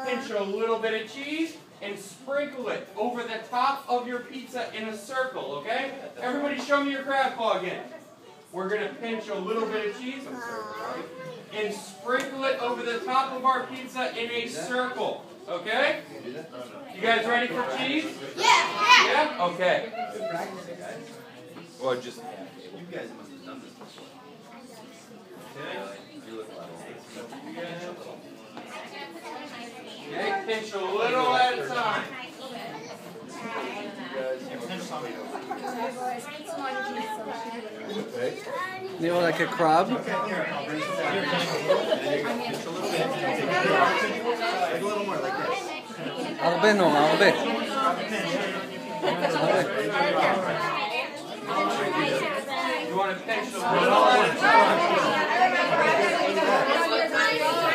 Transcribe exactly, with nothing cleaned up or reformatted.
pinch a little bit of cheese and sprinkle it over the top of your pizza in a circle, okay? Everybody show me your crab claw again. We're going to pinch a little bit of cheese and sprinkle it over the top of our pizza in a circle, okay? You guys ready for cheese? Yeah. Yeah? Okay. Or just, you guys must have done this before. Okay, pinch a little at a time. You know, like a crab? Like a little more like this. Albe no, albe. You want to pinch a little at a time?